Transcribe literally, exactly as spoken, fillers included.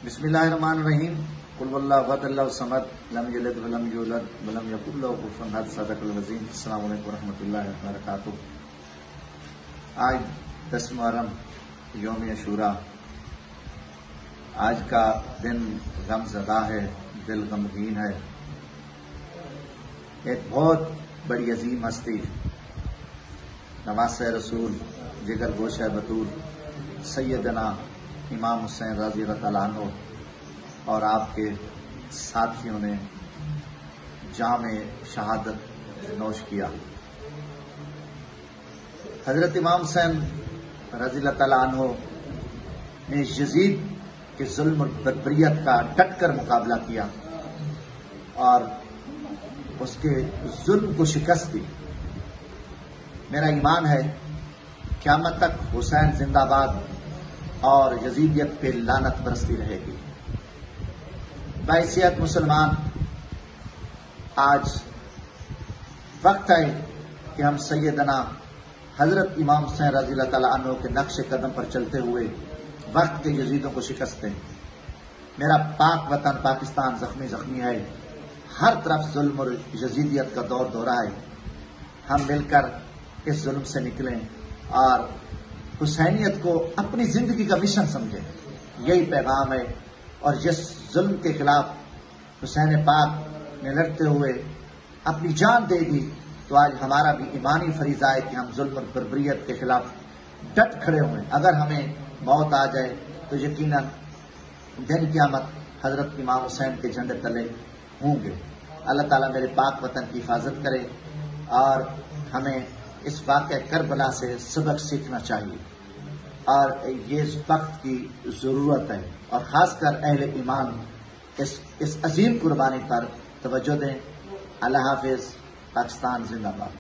بسم اللہ الرحمن الرحیم قل واللہ احد اللہ الصمد لم یلد ولم یولد ولم یکن له کفوا احد صدق العظیم۔ السلام علیکم ورحمۃ اللہ وبرکاتہ۔ آج دس محرم یوم عاشوراء، آج کا دن غم زدہ ہے، دل غمگین ہے۔ ایک بہت بڑی عظیم ہستی، نواسہ رسول، جگر گوشہ بطور، سیدنا امام حسین رضی اللہ تعالیٰ عنہ اور آپ کے ساتھیوں نے جام شہادت نوش کیا۔ حضرت امام حسین رضی اللہ تعالیٰ عنہ نے یزید کے ظلم اور بربریت کا ڈٹ کر مقابلہ کیا اور اس کے ظلم کو شکست دی۔ میرا ایمان ہے قیامت تک حسین زندہ باد اور یزیدیت پہ لعنت برستی رہے گی۔ بحیثیت مسلمان آج وقت ہے کہ ہم سیدنا حضرت امام حسین رضی اللہ تعالیٰ عنہ کے نقش قدم پر چلتے ہوئے وقت کے یزیدوں کو شکست دیں۔ میرا پاک وطن پاکستان زخمی زخمی ہے، ہر طرف ظلم اور یزیدیت کا دور دورہ ہے۔ ہم مل کر اس ظلم سے نکلیں اور حسینیت کو اپنی زندگی کا مشن سمجھیں، یہی پیغام ہے۔ اور جس ظلم کے خلاف حسین پاک نے لڑتے ہوئے اپنی جان دے دی، تو آج ہمارا بھی ایمانی فریضہ ہے کہ ہم ظلم اور بربریت کے خلاف ڈٹ کھڑے ہوئے۔ اگر ہمیں موت آ جائے تو یقیناً دن قیامت حضرت امام حسین کے جھنڈے تلے ہوں گے۔ اللہ تعالیٰ میرے پاک وطن کی حفاظت کرے اور ہمیں اس واقعہ کربلا سے سبق سیکھنا چاہیے، اور یہ اس وقت کی ضرورت ہے، اور خاص کر اہل ایمان اس اس عظیم قربانی پر توجہ دیں۔ اللہ حافظ۔ پاکستان زندہ باد۔